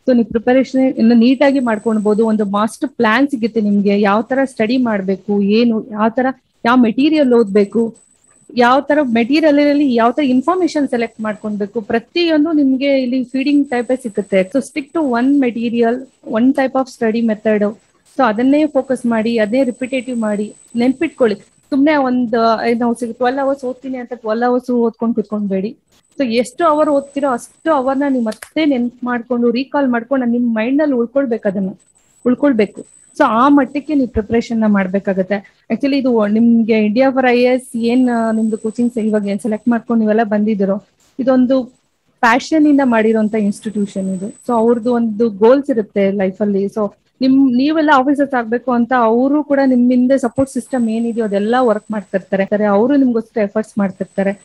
So ನೀವು preparation ಇನ್ನು ನೀಟಾಗಿ ಮಾಡ್ಕೊಳ್ಬಹುದು. ಒಂದು ಮಾಸ್ಟರ್ ಪ್ಲಾನ್ ಸಿಗುತ್ತೆ ನಿಮ್ಗೆ, ಯಾವ ತರ ಸ್ಟಡಿ ಮಾಡ್ಬೇಕು, ಏನು ಯಾವ ಮೆಟೀರಿಯಲ್ ಓದ್ಬೇಕು, ಯಾವ ತರ ಮೆಟೀರಿಯಲ್ ಅಲ್ಲಿ ಯಾವ ತರ ಇನ್ಫಾರ್ಮೇಶನ್ ಸೆಲೆಕ್ಟ್ ಮಾಡ್ಕೊಳ್ಬೇಕು, ಪ್ರತಿಯೊಂದು ನಿಮ್ಗೆ ಇಲ್ಲಿ ಫೀಡಿಂಗ್ ಟೈಪೇ ಸಿಗುತ್ತೆ. So stick to one material, one type of study method. So ಅದನ್ನೇ ಫೋಕಸ್ ಮಾಡಿ, ಅದನ್ನೇ ರಿಪಿಟೇಟಿವ್ ಮಾಡಿ ನೆನ್ಪಿಟ್ಕೊಳ್ಳಿ. ಸುಮ್ನೆ ನಾವು 12 ಅವರ್ಸ್ ಓದ್ತೀನಿ ಅಂತ 12 ಅವರ್ಸ್ ಓದ್ಕೊಂಡು ಕುತ್ಕೊಂಡ್ಬೇಡಿ. ಸೊ ಎಷ್ಟು ಅವರ್ ಓದ್ತಿರೋ ಅಷ್ಟು ಅವರ್ನ ನೀವು ಮತ್ತೆ ನೆನ್ಪು ಮಾಡ್ಕೊಂಡು ರೀಕಾಲ್ ಮಾಡ್ಕೊಂಡು ನಿಮ್ ಮೈಂಡ್ ಅಲ್ಲಿ ಉಳ್ಕೊಳ್ಬೇಕು. ಸೊ ಆ ಮಟ್ಟಕ್ಕೆ ನೀವು ಪ್ರಿಪರೇಷನ್ ಮಾಡ್ಬೇಕಾಗತ್ತೆ. ಆಕ್ಚುಲಿ ಇದು ನಿಮ್ಗೆ ಇಂಡಿಯಾ ಫಾರ್ IAS ಏನ್ ನಿಮ್ದು ಕೋಚಿಂಗ್ ಇವಾಗ ಏನ್ ಸೆಲೆಕ್ಟ್ ಮಾಡ್ಕೊಂಡು ನೀವೆಲ್ಲ ಬಂದಿದ್ದೀರೋ, ಇದೊಂದು ಪ್ಯಾಷನ್ ಇಂದ ಮಾಡಿರೋಂತ ಇನ್ಸ್ಟಿಟ್ಯೂಷನ್ ಇದು. ಸೊ ಅವ್ರದ್ದು ಒಂದು ಗೋಲ್ಸ್ ಇರುತ್ತೆ ಲೈಫ್ ಅಲ್ಲಿ. ಸೊ ನೀವೆಲ್ಲ ಆಫೀಸರ್ಸ್ ಆಗ್ಬೇಕು ಅಂತ ಅವರು ಕೂಡ ನಿಮ್ಮಿಂದ ಸಪೋರ್ಟ್ ಸಿಸ್ಟಮ್ ಏನಿದೆಯೋ ಅದೆಲ್ಲ ವರ್ಕ್ ಮಾಡ್ತಿರ್ತಾರೆ. ಅವರು ನಿಮ್ಗೋಸ್ಕರ ಎಫರ್ಟ್ಸ್ ಮಾಡ್ತಿರ್ತಾರೆ.